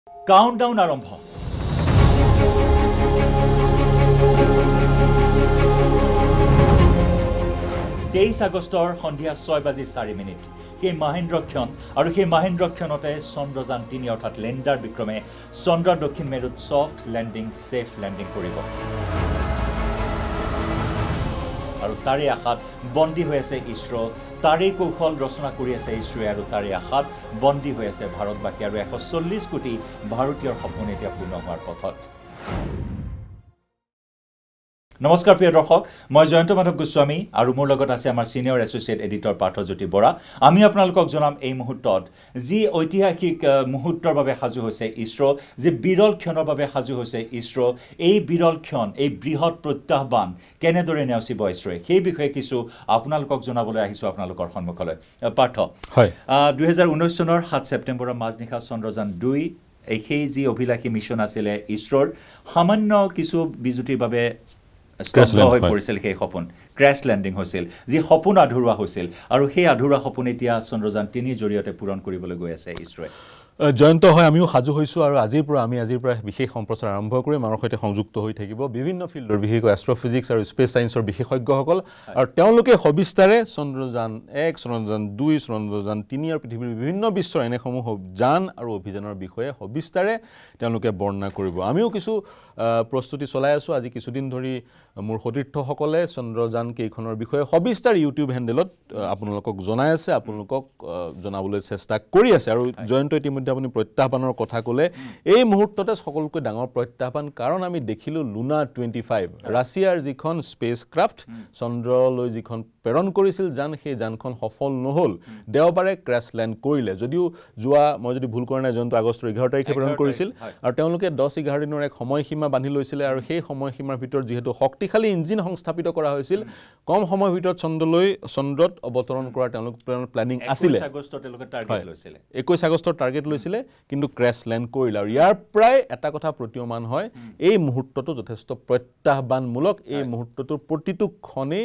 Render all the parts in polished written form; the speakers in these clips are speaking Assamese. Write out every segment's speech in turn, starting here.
কাউণ্টডাউন আৰম্ভ 23 আগষ্টৰ সন্ধিয়া 6:04 সেই মহেন্দ্ৰক্ষণ আৰু সেই মহেন্দ্ৰক্ষণতে চন্দ্ৰযান-3 অৰ্থাৎ লেণ্ডাৰ বিক্ৰমে চন্দ্ৰৰ দক্ষিণ মেৰুত ছফ্ট লেণ্ডিং সেফ লেণ্ডিং কৰিব আৰু তাৰে আশাত বন্দী হৈ আছে ইছৰো তাৰে কৌশল ৰচনা কৰি আছে ইছৰোৱে আৰু তাৰে আশাত বন্দী হৈ আছে ভাৰতবাসী আৰু 140 কোটি ভাৰতীয়ৰ সপোন এতিয়া পূৰ্ণ হোৱাৰ পথত নমস্কাৰ প্ৰিয় দৰ্শক মই জয়ন্ত মাধৱ গোস্বামী আৰু মোৰ লগত আছে আমাৰ senior associate editor Parthajyoti Bora আমি আপোনালোকক জনাম এই মুহূৰ্তত যি ঐতিহাসিক মুহূৰ্তৰ বাবে সাজু হৈছে ইছৰো যে বিৰল ক্ষণৰ বাবে সাজু হৈছে ইছৰো এই বিৰল ক্ষণ এই বৃহৎ প্ৰত্যাহ্বান কেনেদৰে নেওচিব ইছৰোৱে সেই বিষয়ে কিছু আপোনালোকক জনাবলৈ আহিছো আপোনালোকৰ সন্মুখলৈ পাৰ্থ হয় 2019 চনৰ 7 ছেপ্টেম্বৰৰ মাজনিশা চন্দ্ৰযান-2 এই যি অভিলাষী মিছন আছিলে ইছৰোৰ সামান্য কিছু বিজুতিৰ বাবে স্তব্ধ হৈ পৰিছিল সেই সপোন ক্ৰেশ লেণ্ডিং হৈছিল যি সপোন আধৰুৱা হৈছিল আৰু সেই আধৰুৱা সপোন এতিয়া চন্দ্ৰযান-3 জৰিয়তে পূৰণ কৰিবলৈ গৈ আছে ইছৰোৱে জয়ন্ত হয় আমিও সাজু হৈছো আৰু আজিৰ পৰা বিশেষ সম্প্ৰচাৰ আৰম্ভ কৰি আমাৰ সৈতে সংযুক্ত হৈ থাকিব বিভিন্ন ফিল্ডৰ বিশেষকৈ এষ্ট্ৰফিজিক্স আৰু স্পেচ সায়েন্সৰ বিশেষজ্ঞসকল আৰু তেওঁলোকে সবিস্তাৰে চন্দ্ৰযান-1 চন্দ্ৰযান-2 চন্দ্ৰযান-3 আৰু পৃথিৱীৰ বিভিন্ন বিশ্বৰ এনেসমূহ যান আৰু অভিযানৰ বিষয়ে সবিস্তাৰে তেওঁলোকে বৰ্ণনা কৰিব আমিও কিছু প্ৰস্তুতি চলাই আছো আজি কিছুদিন ধৰি মোৰ সতীৰ্থসকলে চন্দ্ৰযান কেইখনৰ বিষয়ে সবিস্তাৰ ইউটিউব হেণ্ডেলত আপোনালোকক জনাই আছে আপোনালোকক জনাবলৈ চেষ্টা কৰি আছে আৰু জয়ন্ত ইতিমধ্যে আপুনি প্ৰত্যাহ্বানৰ কথা ক'লে এই মুহূৰ্ততে সকলোকৈ ডাঙৰ প্ৰত্যাহ্বান কাৰণ আমি দেখিলো লুনা 25 ৰাছিয়াৰ যিখন স্পেচ ক্ৰাফ্ট চন্দ্ৰলৈ যিখন প্ৰেৰণ কৰিছিল যান সেই যানখন সফল নহল দেওবাৰে ক্ৰেশ লেণ্ড কৰিলে যদিও যোৱা মই যদি ভুল কৰা নাই জয়ন্ত আগষ্টৰ 11 তাৰিখে প্ৰেৰণ কৰিছিল আৰু তেওঁলোকে 10-11 দিনৰ এক সময়সীমা বান্ধি লৈছিলে আৰু সেই সময়সীমাৰ ভিতৰত যেহেতু শক্তিশালী ইঞ্জিন সংস্থাপিত কৰা হৈছিল কম সময়ৰ ভিতৰত চন্দ্ৰত অৱতৰণ কৰাৰ তেওঁলোক প্লেনিং আছিল 21 আগষ্টত তেওঁলোকে টাৰ্গেট লৈছিলে 21 আগষ্টৰ টাৰ্গেট লৈছিলে কিন্তু ক্ৰেশ লেণ্ড কৰিলে আৰু ইয়াৰ প্ৰায় এটা কথা প্ৰতীয়মান হয় এই মুহূৰ্তটো যথেষ্ট প্ৰত্যাহ্বানমূলক এই মুহূৰ্তটোৰ প্ৰতিটো ক্ষণেই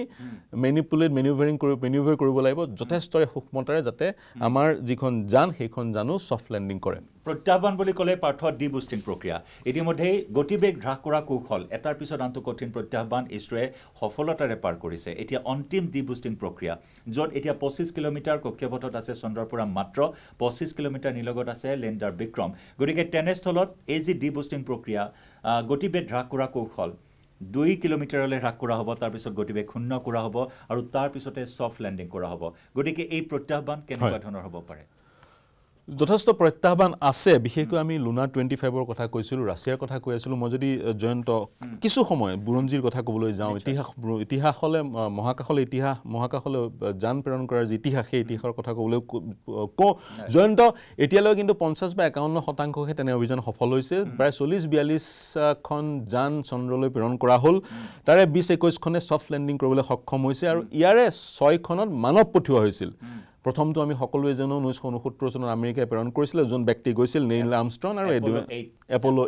মেনিউভাৰ কৰিব লাগিব যথেষ্টৰে সূক্ষ্মতাৰে যাতে আমাৰ যিখন যান সেইখন জানো ছফ্ট লেণ্ডিং কৰে প্ৰত্যাহ্বান বুলি ক'লে পাৰ্থ ডি বুষ্টিং প্ৰক্ৰিয়া ইতিমধ্যে গতিবেগ হ্ৰাস কৰা কৌশল এটাৰ পিছত আনটো কঠিন প্ৰত্যাহ্বান ইছৰোৱে সফলতাৰে পাৰ কৰিছে এতিয়া অন্তিম ডি বুষ্টিং প্ৰক্ৰিয়া য'ত এতিয়া 25 কিলোমিটাৰ কক্ষপথত আছে চন্দ্ৰৰ পৰা মাত্ৰ 25 কিলোমিটাৰ নিলগত আছে লেণ্ডাৰ বিক্ৰম গতিকে তেনেস্থলত এই যি ডি বুষ্টিং প্ৰক্ৰিয়া গতিবেগ হ্ৰাস কৰা কৌশল 2 কিলোমিটাৰলৈ হ্ৰাস কৰা হ'ব তাৰ পিছত গতিবেগ শূন্য কৰা হ'ব আৰু তাৰ পিছতে ছফ্ট লেণ্ডিং কৰা হ'ব গতিকে এই প্ৰত্যাহ্বান কেনেকুৱা ধৰণৰ হ'ব পাৰে যথেষ্ট প্ৰত্যাহ্বান আছে বিশেষকৈ আমি লুনা 25ৰ কথা কৈছিলো ৰাছিয়াৰ কথা কৈ আছিলো মই যদি জয়ন্ত কিছু সময় বুৰঞ্জীৰ কথা ক'বলৈ যাওঁ ইতিহাসলে মহাকাশলৈ যান প্ৰেৰণ কৰাৰ যি ইতিহাস সেই ইতিহাসৰ কথা ক'বলৈ জয়ন্ত এতিয়ালৈ কিন্তু 50 বা 51% তেনে অভিযান সফল হৈছে প্ৰায় 40-42 খন যান চন্দ্ৰলৈ প্ৰেৰণ কৰা হ'ল তাৰে 20-21 খনে ছফ্ট লেণ্ডিং কৰিবলৈ সক্ষম হৈছে আৰু ইয়াৰে 6 খনত মানৱ পঠিওৱা হৈছিল প্ৰথমটো আমি সকলোৱে জানো 1969 চনত আমেৰিকাই প্ৰেৰণ কৰিছিল জন ব্যক্তি গৈছিল নেইল আৰ্মষ্ট্ৰং আৰু এপল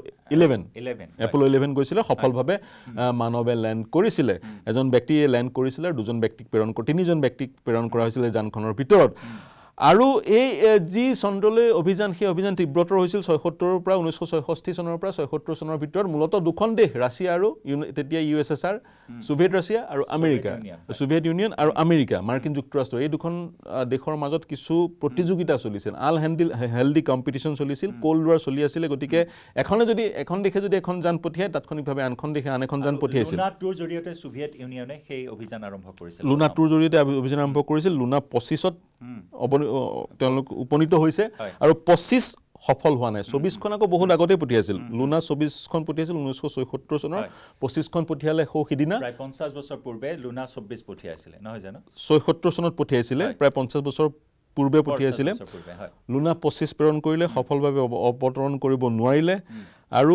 11 গৈছিল সফলভাৱে মানৱে লেণ্ড কৰিছিল এজন ব্যক্তিয়ে লেণ্ড কৰিছিল আৰু তিনিজন ব্যক্তিক প্ৰেৰণ কৰা হৈছিল যানখনৰ ভিতৰত আৰু এই যি চন্দ্ৰলৈ অভিযান সেই অভিযান তীব্ৰতৰ হৈছিল 76 পৰা 1966 চনৰ পৰা 76 চনৰ ভিতৰত মূলতঃ দুখন দেশ ৰাছিয়া আৰু তেতিয়া USSR সোভিয়েট ৰাছিয়া আৰু আমেৰিকা সোভিয়েট ইউনিয়ন আৰু আমেৰিকা মাৰ্কিন যুক্তৰাষ্ট্ৰ এই দুখন দেশৰ মাজত কিছু প্ৰতিযোগিতা চলিছিল হেলদি কম্পিটিশন চলিছিল কোল্ড ওয়াৰ চলি আছিল গতিকে এখন দেশে যদি এখন যান পঠিয়ায় তাৎক্ষণিকভাৱে আনখন দেশে আন এখন যান পঠিয়াইছিল লুনা 2ৰ জৰিয়তে সোভিয়েট ইউনিয়নে সেই অভিযান আৰম্ভ কৰিছিল লুনা 2ৰ জৰিয়তে অভিযান আৰম্ভ কৰিছিল লুনা 25ত তেওঁলোক উপনীত হৈছে আৰু 25 সফল হোৱা নাই 24 খন আকৌ বহুত আগতে পঠিয়াইছিল লুনা 24 খন পঠিয়াইছিল 1976 চনৰ 25 খন পঠিয়ালে সিদিনা প্ৰায় 50 বছৰ পূৰ্বে লুনা 24 পঠিয়াইছিল নহয় জানো 76 চনত পঠিয়াইছিল প্ৰায় 50 বছৰ পূৰ্বে পঠিয়াইছিল লুনা 25 প্ৰেৰণ কৰিলে সফলভাৱে অৱতৰণ কৰিব নোৱাৰিলে আৰু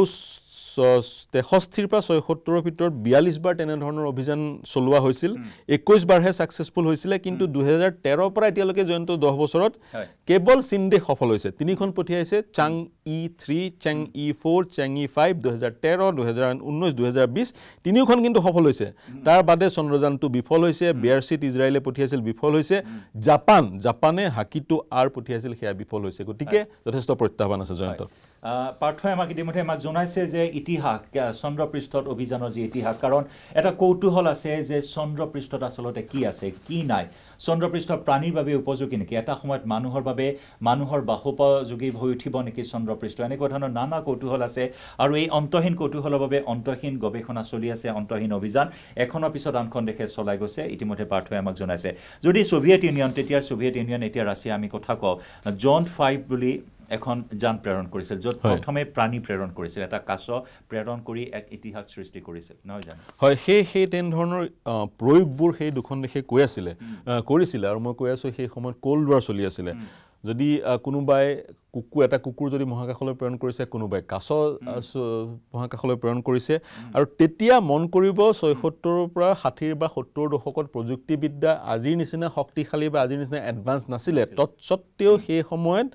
63 পৰা 76 ভিতৰত 42 বাৰ তেনে ধৰণৰ অভিযান চলোৱা হৈছিল 21 বাৰহে সাকসেসফুল হৈছিল কিন্তু 2013 পৰা এতিয়ালৈকে জয়ন্ত 10 বছৰত কেৱল চীনদেশ সফল হৈছে তিনিখন পঠিয়াইছে চাংই-3 চাংই-4 চাংই-5 2013 2019 2020 তিনিখন কিন্তু সফল হৈছে তাৰ বাদে চন্দ্ৰযান-2 বিফল হৈছে বিআৰসি ইজৰাইলে পঠিয়াইছিল বিফল হৈছে জাপানে হাকিটো আৰ পঠিয়াইছিল সেয়া বিফল হৈছে গতিকে যথেষ্ট প্ৰত্যাহ্বান আছে জয়ন্ত পাৰ্থই আমাক ইতিমধ্যে আমাক জনাইছে যে ইতিহাস চন্দ্ৰপৃষ্ঠত অভিযানৰ যি ইতিহাস কাৰণ এটা কৌতূহল আছে যে চন্দ্ৰপৃষ্ঠত আচলতে কি আছে কি নাই চন্দ্ৰপৃষ্ঠ প্ৰাণীৰ বাবে উপযোগী নেকি এটা সময়ত মানুহৰ বাসোপযোগী হৈ উঠিব নেকি চন্দ্ৰপৃষ্ঠ এনেকুৱা ধৰণৰ নানা কৌতূহল আছে আৰু এই অন্তহীন কৌতূহলৰ বাবে অন্তহীন গৱেষণা চলি আছে অন্তহীন অভিযান এখনৰ পিছত আনখন দেশে চলাই গৈছে ইতিমধ্যে পাৰ্থই আমাক জনাইছে যদি সোভিয়েট ইউনিয়ন তেতিয়াৰ সোভিয়েট ইউনিয়ন এতিয়া ৰাছিয়া আমি কথা কওঁ Chandrayaan-5 বুলি এখন যান প্ৰেৰণ কৰিছিল য'ত প্ৰথমে প্ৰাণী প্ৰেৰণ কৰিছিল এটা কাছ প্ৰেৰণ কৰি এক ইতিহাস সৃষ্টি কৰিছিল নহয় জানো হয় সেই তেন ধৰণৰ প্ৰয়োগবোৰ সেই দুখন দেশে কৰিছিলে আৰু মই কৈ আছো সেই সময়ত কোল্ড ৱাৰ চলি আছিল যদি কোনোবাই এটা কুকুৰ যদি মহাকাশলৈ প্ৰেৰণ কৰিছে কোনোবাই কাছ মহাকাশলৈ প্ৰেৰণ কৰিছে আৰু তেতিয়া মন কৰিব ৭৬ৰ পৰা ৬০ বা ৭০ দশকত প্ৰযুক্তিবিদ্যা আজিৰ নিচিনা শক্তিশালী বা আজিৰ নিচিনা এডভান্স নাছিলে তৎসত্ত্বেও সেই সময়ত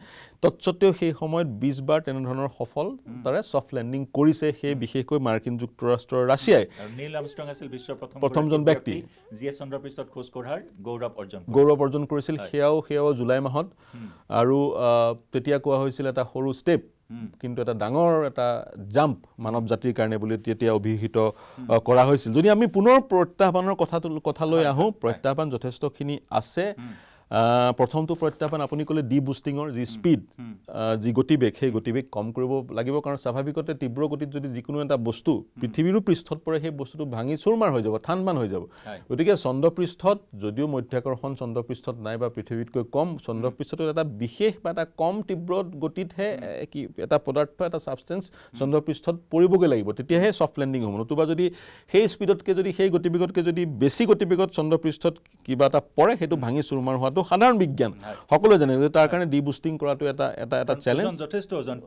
২০ বাৰ তেনে ধৰণৰ সফল তাৰে সফট লেণ্ডিং কৰিছে সেই বিশেষকৈ মাৰ্কিন যুক্তৰাষ্ট্ৰৰ ৰাছিয়াই নীল আৰ্মষ্ট্ৰং আছিল বিশ্বৰ প্ৰথমজন ব্যক্তি যিয়ে চন্দ্ৰপৃষ্ঠত খোজ কঢ়াৰ গৌৰৱ অৰ্জন কৰিছিল সেয়াও জুলাই মাহত আৰু তেতিয়া কোৱা হৈছিল এটা সৰু ষ্টেপ কিন্তু এটা ডাঙৰ এটা জাম্প মানৱ জাতিৰ কাৰণে বুলি তেতিয়া অভিহিত কৰা হৈছিল যদি আমি পুনৰ প্ৰত্যাহ্বানৰ কথালৈ আহো প্ৰত্যাহ্বান যথেষ্টখিনি আছে প্ৰথমটো প্ৰত্যাহ্বান আপুনি ক'লে ডি বুষ্টিঙৰ যি স্পীড যি গতিবেগ সেই গতিবেগ কম কৰিব লাগিব কাৰণ স্বাভাৱিকতে তীব্ৰ গতিত যদি যিকোনো এটা বস্তু পৃথিৱীৰো পৃষ্ঠত পৰে সেই বস্তুটো ভাঙি চুৰমাৰ হৈ যাব ঠাণ্ডবান হৈ যাব গতিকে চন্দ্ৰপৃষ্ঠত যদিও মধ্যাকৰ্ষণ চন্দ্ৰপৃষ্ঠত নাই বা পৃথিৱীতকৈ কম চন্দ্ৰপৃষ্ঠত এটা বিশেষ বা এটা কম তীব্ৰ গতিতহে কি এটা পদাৰ্থ এটা সাবষ্টেন্স চন্দ্ৰপৃষ্ঠত পৰিবগৈ লাগিব তেতিয়াহে সফট লেণ্ডিং হ'ব নতুবা যদি সেই স্পীডতকৈ যদি সেই গতিবেগতকৈ যদি বেছি গতিবেগত চন্দ্ৰপৃষ্ঠত কিবা এটা পৰে সেইটো ভাঙি চুৰমাৰ হোৱাটো সাধাৰণ বিজ্ঞান সকলোৱে জানে যে তাৰ কাৰণে ডি বুষ্টিং কৰাটো এটা চ্যালেঞ্জ যথেষ্ট ওজন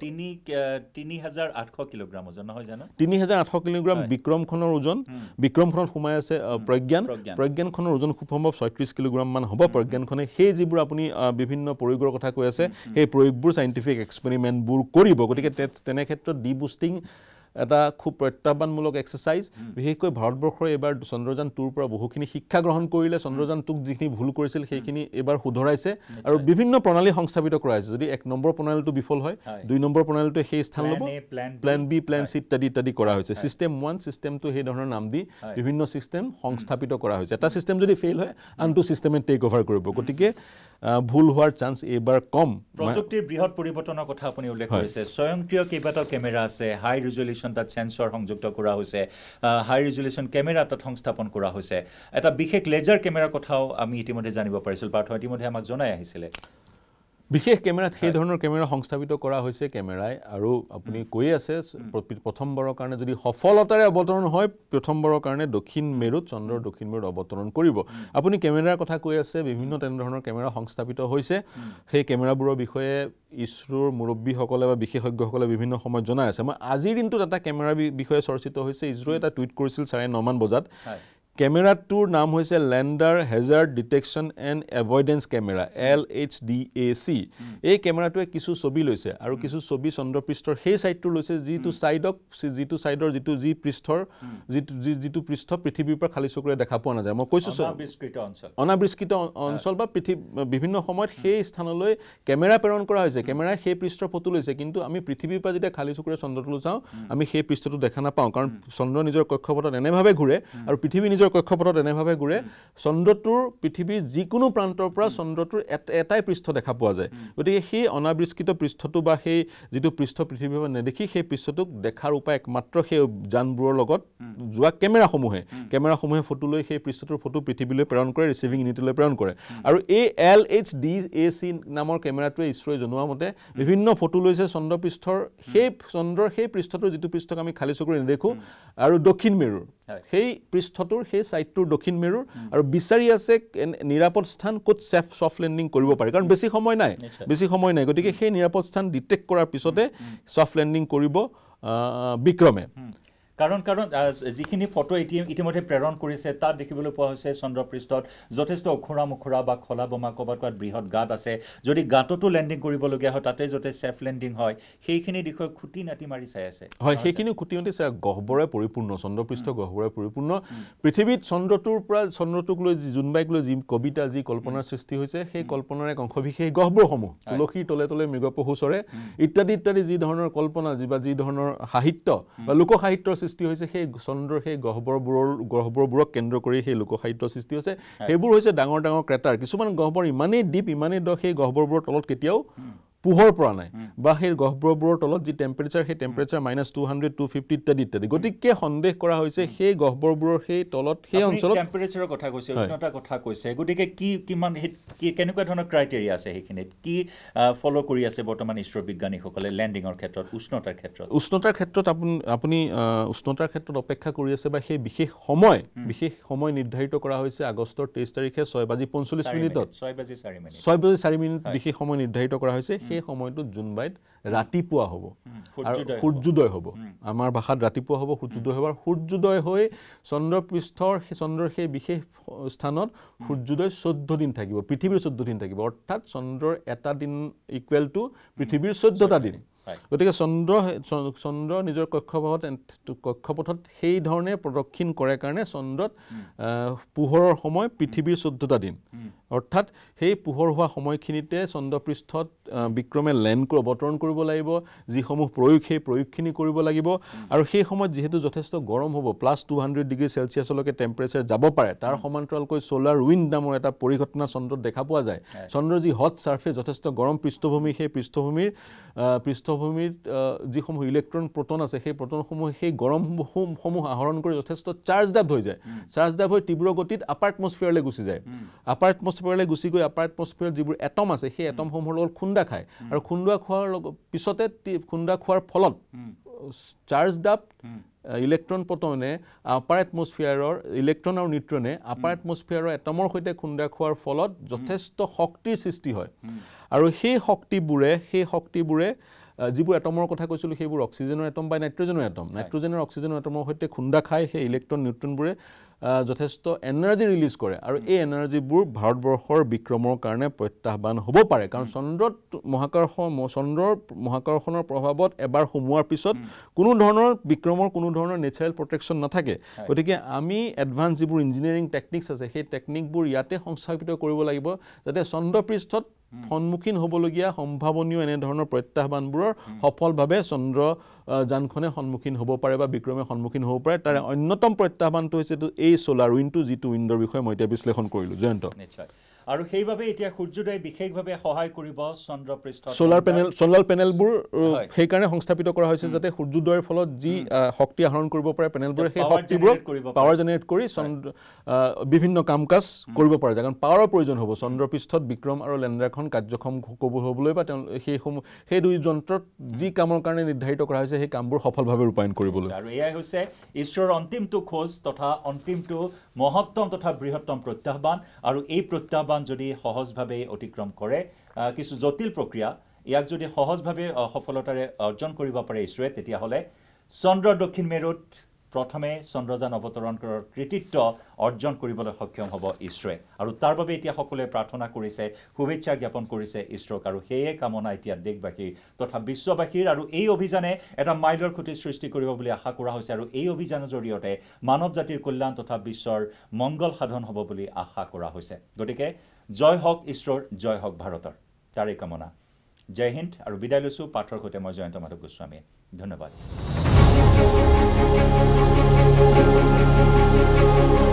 ৩৮০০ কিলোগ্ৰাম ওজন নহয় জানো ৩৮০০ কিলোগ্ৰাম বিক্ৰমখনৰ ওজন বিক্ৰমখনত সোমাই আছে প্ৰজ্ঞানখনৰ ওজন খুব সম্ভৱ ৩৬ কিলোগ্ৰাম মান হ'ব প্ৰজ্ঞানখনে সেই যিবোৰ আপুনি বিভিন্ন প্ৰয়োগৰ কথা কৈ আছে সেই প্ৰয়োগবোৰ সাইন্টিফিক এক্সপেৰিমেণ্টবোৰ কৰিব গতিকে তেনে ক্ষেত্ৰত ডি বুষ্টিং এটা খুব প্ৰত্যাহ্বানমূলক এক্সাৰসাইজ বিশেষকৈ ভাৰতবৰ্ষৰ এবাৰ চন্দ্ৰযান-2ৰ পৰা বহুখিনি শিক্ষা গ্ৰহণ কৰিলে চন্দ্ৰযান-2ক যিখিনি ভুল কৰিছিল সেইখিনি এবাৰ শুধৰাইছে আৰু বিভিন্ন প্ৰণালী সংস্থাপিত কৰা হৈছে যদি ১ নম্বৰ প্ৰণালীটো বিফল হয় ২ নম্বৰ প্ৰণালীটোৱে সেই স্থান ল'ব প্লেন বি প্লেন চি ইত্যাদি কৰা হৈছে সিস্টেম 1 সিস্টেমটো সেই ধৰণৰ নাম দি বিভিন্ন সিস্টেম সংস্থাপিত কৰা হৈছে এটা সিস্টেম যদি ফেইল হয় আনটো সিস্টেমে টেক অভাৰ কৰিব গতিকে ভুল হোৱাৰ চান্স এবাৰ কম প্ৰযুক্তিৰ বৃহৎ পৰিৱৰ্তনৰ কথা আপুনি উল্লেখ কৰিছে স্বয়ংক্ৰিয় কেইবাটাও কেমেৰা আছে হাই ৰিজলিউশ্যন তাত সেন্সৰ সংযুক্ত কৰা হৈছে হাই ৰিজলিউশ্যন কেমেৰা তাত সংস্থাপন কৰা হৈছে এটা বিশেষ লেজাৰ কেমেৰাৰ কথাও আমি ইতিমধ্যে জানিব পাৰিছিল পাৰ্থ ইতিমধ্যে আমাক জনাই আহিছিলে বিশেষ কেমেৰাত সেই ধৰণৰ কেমেৰা সংস্থাপিত কৰা হৈছে কেমেৰাই আৰু আপুনি কৈ আছে প্ৰথমবাৰৰ কাৰণে যদি সফলতাৰে অৱতৰণ হয় প্ৰথমবাৰৰ কাৰণে দক্ষিণ মেৰুত চন্দ্ৰৰ দক্ষিণ মেৰুত অৱতৰণ কৰিব আপুনি কেমেৰাৰ কথা কৈ আছে বিভিন্ন তেনে ধৰণৰ কেমেৰা সংস্থাপিত হৈছে সেই কেমেৰাবোৰৰ বিষয়ে ইছৰোৰ মুৰব্বীসকলে বা বিশেষজ্ঞসকলে বিভিন্ন সময়ত জনাই আছে মই আজিৰ দিনটোত এটা কেমেৰাৰ বিষয়ে চৰ্চিত হৈছে ইছৰোৱে এটা টুইট কৰিছিল ৯:৩০ মান বজাত কেমেৰাটোৰ নাম হৈছে lander hazard detection and avoidance camera LHDAC এই কেমেৰাটোৱে কিছু ছবি লৈছে আৰু কিছু ছবি চন্দ্ৰপৃষ্ঠৰ সেই সাইডটো লৈছে যিটো সাইডৰ যিটো পৃষ্ঠ পৃথিৱীৰ পৰা খালী চকুৰে দেখা পোৱা নাযায় মই কৈছো অনাবৃষ্কিত অঞ্চল বা বিভিন্ন সময়ত সেই স্থানলৈ কেমেৰা প্ৰেৰণ কৰা হৈছে কেমেৰাই সেই পৃষ্ঠৰ ফটো লৈছে কিন্তু আমি পৃথিৱীৰ পৰা যেতিয়া খালী চকুৰে চন্দ্ৰটোলৈ চাওঁ আমি সেই পৃষ্ঠটো দেখা নাপাওঁ কাৰণ চন্দ্ৰ নিজৰ কক্ষপথত এনেভাৱে ঘূৰে আৰু পৃথিৱী নিজৰ কক্ষপথত এনেভাৱে ঘূৰে চন্দ্ৰটোৰ পৃথিৱীৰ যিকোনো প্ৰান্তৰ পৰা চন্দ্ৰটোৰ এটাই পৃষ্ঠ দেখা পোৱা যায় গতিকে সেই অনাবৃষ্কিত পৃষ্ঠটো বা সেই যিটো পৃষ্ঠ পৃথিৱীৰ পৰা নেদেখি সেই পৃষ্ঠটোক দেখাৰ উপায় একমাত্ৰ সেই যানবোৰৰ লগত যোৱা কেমেৰাসমূহে ফটো লৈ সেই পৃষ্ঠটোৰ ফটো পৃথিৱীলৈ প্ৰেৰণ কৰে ৰিচিভিং ইউনিটলৈ প্ৰেৰণ কৰে আৰু এই LHDAC নামৰ কেমেৰাটোৱে ইছৰোৱে জনোৱা মতে বিভিন্ন ফটো লৈছে চন্দ্ৰপৃষ্ঠৰ সেই পৃষ্ঠটোৰ যিটো পৃষ্ঠক আমি খালী চকুৰে নেদেখো আৰু দক্ষিণ মেৰুৰ সেই পৃষ্ঠটোৰ সেই সাইডটোৰ দক্ষিণ মেৰুৰ আৰু বিচাৰি আছে নিৰাপদ স্থান ক'ত সফট লেণ্ডিং কৰিব পাৰে কাৰণ বেছি সময় নাই গতিকে সেই নিৰাপদ স্থান ডিটেক্ট কৰাৰ পিছতে সফট লেণ্ডিং কৰিব বিক্ৰমে কাৰণ যিখিনি ফটো ইতিমধ্যে প্ৰেৰণ কৰিছে তাত দেখিবলৈ পোৱা হৈছে চন্দ্ৰপৃষ্ঠত যথেষ্ট অখুৰা মুখুৰা বা খলা বোমা ক'ৰবাত বৃহৎ গাঁত আছে যদি গাঁততো লেণ্ডিং কৰিবলগীয়া হয় তাতে যাতে ছেফ লেণ্ডিং হয় সেইখিনি দিশত খুঁটি নাটি মাৰি চাই আছে হয় সেইখিনি খুঁটি নাটি চাই গহ্বৰে পৰিপূৰ্ণ চন্দ্ৰপৃষ্ঠ গহ্বৰে পৰিপূৰ্ণ পৃথিৱীত চন্দ্ৰটোক লৈ জোনবাইক লৈ যি কবিতা যি কল্পনাৰ সৃষ্টি হৈছে সেই কল্পনাৰ এক অংশবিশেষ গহ্বৰসমূহ তুলসীৰ তলে তলে মৃগপহু চৰে ইত্যাদি ইত্যাদি যি ধৰণৰ কল্পনা যি ধৰণৰ সাহিত্য বা লোক সাহিত্যৰ সৃষ্টি হৈছে সেই চন্দ্ৰৰ সেই গহ্বৰবোৰক কেন্দ্ৰ কৰি সেই লোক সাহিত্যৰ সৃষ্টি হৈছে সেইবোৰ হৈছে ডাঙৰ ডাঙৰ ক্ৰেটাৰ কিছুমান গহ্বৰ ইমানেই ডিপ ইমানেই দ সেই গহ্বৰবোৰৰ তলত কেতিয়াও পোহৰ পৰা নাই বা সেই গহ্বৰবোৰৰ তলত যি টেম্পাৰেচাৰ সেই টেম্পাৰেচাৰ -200 250 ইত্যাদি ইত্যাদি গতিকে সন্দেহ কৰা হৈছে সেই গহ্বৰবোৰৰ সেই তলত সেই অঞ্চলত টেম্পাৰেচাৰৰ কথা কৈছে উষ্ণতাৰ কথা কৈছে গতিকে কিমান কেনেকুৱা ধৰণৰ ক্ৰাইটেৰিয়া আছে সেইখিনিত কি ফলো কৰি আছে বৰ্তমান ইছৰ বিজ্ঞানীসকলে লেণ্ডিঙৰ ক্ষেত্ৰত উষ্ণতাৰ ক্ষেত্ৰত আপুনি উষ্ণতাৰ ক্ষেত্ৰত অপেক্ষা কৰি আছে বা সেই বিশেষ সময় নিৰ্ধাৰিত কৰা হৈছে আগষ্টৰ 23 তাৰিখে 6:45 6:04 বিশেষ সময় নিৰ্ধাৰিত কৰা হৈছে সেই সময়টো জুনবাইত ৰাতিপুৱা হ'ব আৰু সূৰ্যোদয় হ'ব আমাৰ ভাষাত ৰাতিপুৱা হ'ব সূৰ্যোদয় হ'ব সূৰ্যোদয় হৈ চন্দ্ৰৰ সেই বিশেষ স্থানত সূৰ্যোদয় 14 দিন থাকিব পৃথিৱীৰ 14 দিন থাকিব অৰ্থাৎ চন্দ্ৰৰ এটা দিন ইকুৱেল টু পৃথিৱীৰ 14টা দিন গতিকে চন্দ্ৰ নিজৰ কক্ষপথত সেই ধৰণে প্ৰদক্ষিণ কৰে কাৰণে চন্দ্ৰত পোহৰৰ সময় পৃথিৱীৰ 14টা দিন অৰ্থাৎ সেই পোহৰ হোৱা সময়খিনিতে চন্দ্ৰপৃষ্ঠত বিক্ৰমে অৱতৰণ কৰিব লাগিব যিসমূহ সেই প্ৰয়োগখিনি কৰিব লাগিব আৰু সেই সময়ত যিহেতু যথেষ্ট গৰম হ'ব +200 ডিগ্ৰী চেলচিয়াছলৈকে টেম্পাৰেচাৰ যাব পাৰে তাৰ সমান্তৰালকৈ সোলাৰ উইণ্ড নামৰ এটা পৰিঘটনা চন্দ্ৰত দেখা পোৱা যায় চন্দ্ৰৰ যি হট ছাৰ্ফেচ যথেষ্ট গৰম পৃষ্ঠভূমি সেই পৃষ্ঠভূমিত যিসমূহ ইলেক্ট্ৰন প্ৰটন আছে সেই প্ৰটনসমূহ সেই গৰমসমূহ আহৰণ কৰি যথেষ্ট চাৰ্জড আপ হৈ যায় চাৰ্জড আপ হৈ তীব্ৰ গতিত আপাৰ এটমস্ফিয়াৰলৈ গুচি যায় আপাৰ এটমস্ফিয়াৰলৈ গুচি গৈ আপাৰ এটমস্ফিয়াৰত যিবোৰ এটম আছে সেই এটমসমূহৰ লগত খুন্দা খায় আৰু খুন্দা খোৱাৰ ফলত চাৰ্জড আপ ইলেক্ট্ৰন প্ৰটনে আপাৰ এটমস্ফিয়াৰৰ ইলেক্ট্ৰন আৰু নিউট্ৰনে আপাৰ এটমস্ফিয়াৰৰ এটমৰ সৈতে খুন্দা খোৱাৰ ফলত যথেষ্ট শক্তিৰ সৃষ্টি হয় আৰু সেই শক্তিবোৰে যিবোৰ এটমৰ কথা কৈছিলোঁ সেইবোৰ অক্সিজেনৰ এটম বা নাইট্ৰজেনৰ অক্সিজেনৰ এটমৰ সৈতে খুন্দা খাই সেই ইলেক্ট্ৰন নিউট্ৰনবোৰে যথেষ্ট এনাৰ্জি ৰিলিজ কৰে আৰু এই এনাৰ্জিবোৰ ভাৰতবৰ্ষৰ বিক্ৰমৰ কাৰণে প্ৰত্যাহ্বান হ'ব পাৰে কাৰণ চন্দ্ৰৰ মহাকৰ্ষণৰ প্ৰভাৱত এবাৰ সোমোৱাৰ পিছত কোনো ধৰণৰ নেচাৰেল প্ৰটেকশ্যন নাথাকে গতিকে আমি এডভান্স যিবোৰ ইঞ্জিনিয়াৰিং টেকনিক্স আছে সেই টেকনিকবোৰ ইয়াতে সংস্থাপিত কৰিব লাগিব যাতে চন্দ্ৰপৃষ্ঠত সন্মুখীন হ'বলগীয়া সম্ভাৱনীয় এনেধৰণৰ প্ৰত্যাহ্বানবোৰৰ সফলভাৱে চন্দ্ৰযানখনে সন্মুখীন হ'ব পাৰে বা বিক্ৰমে সন্মুখীন হ'ব পাৰে তাৰে অন্যতম প্ৰত্যাহ্বানটো হৈছে এই সোলাৰ উইণ্ডটো যিটো উইণ্ডৰ বিষয়ে মই এতিয়া বিশ্লেষণ কৰিলোঁ জয়ন্ত নিশ্চয় আৰু সেইভাবে এতিয়া সূৰ্যোদয় বিশেষভাৱে সহায় কৰিব চন্দ্ৰপৃষ্ঠত সোলাৰ পেনেলবোৰ সেই কাৰণে সংস্থাপিত কৰা হৈছে যাতে সূৰ্যোদয়ৰ ফলত যি শক্তি আহৰণ কৰিব পাৰে পেনেলবোৰে সেই শক্তিবোৰক পাৱাৰ জেনেৰেট কৰি বিভিন্ন কাম কাজ কৰিব পাৰে কাৰণ পাৱাৰৰ প্ৰয়োজন হ'ব চন্দ্ৰপৃষ্ঠত বিক্ৰম আৰু লেণ্ডাৰখন কাৰ্যক্ষম হ'বলৈ বা সেই দুই যন্ত্ৰত যি কামৰ কাৰণে নিৰ্ধাৰিত কৰা হৈছে সেই কামবোৰ সফলভাৱে ৰূপায়ণ কৰিবলৈ আৰু এয়াই হৈছে ঈশ্বৰৰ অন্তিমটো খোজ তথা অন্তিমটো মহত্তম তথা বৃহত্তম প্ৰত্যাহ্বান আৰু এই প্ৰত্যাহ্বান যদি সহজভাৱে অতিক্ৰম কৰে কিছু জটিল প্ৰক্ৰিয়া ইয়াক যদি সহজভাৱে সফলতাৰে অৰ্জন কৰিব পাৰে ইছৰোৱে তেতিয়াহ'লে চন্দ্ৰৰ দক্ষিণ মেৰুত প্ৰথমে চন্দ্ৰযান অৱতৰণ কৰাৰ কৃতিত্ব অৰ্জন কৰিবলৈ সক্ষম হ'ব ইছৰোৱে আৰু তাৰ বাবে এতিয়া সকলোৱে প্ৰাৰ্থনা কৰিছে শুভেচ্ছা জ্ঞাপন কৰিছে ইছৰোক আৰু সেয়ে কামনা এতিয়া দেশবাসী তথা বিশ্ববাসীৰ আৰু এই অভিযানে এটা মাইলৰ খুঁটি সৃষ্টি কৰিব বুলি আশা কৰা হৈছে আৰু এই অভিযানৰ জৰিয়তে মানৱ জাতিৰ কল্যাণ তথা বিশ্বৰ মংগল সাধন হ'ব বুলি আশা কৰা হৈছে গতিকে জয় হওক ইছৰোৰ জয় হওক ভাৰতৰ তাৰে কামনা জয় হিন্দ আৰু বিদায় লৈছোঁ পাঠৰ সৈতে মই জয়ন্ত মাধৱ গোস্বামীয়ে ধন্যবাদ